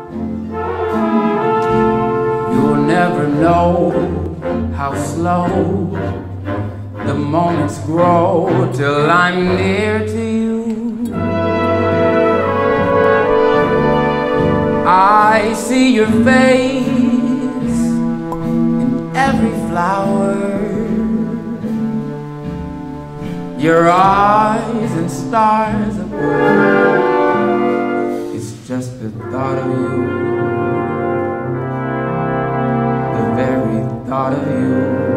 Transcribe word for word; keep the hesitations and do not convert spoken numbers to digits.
You'll never know how slow the moments grow till I'm near to you. I see your face in every flower, your eyes and stars above. It's just the thought of you, the very thought of you.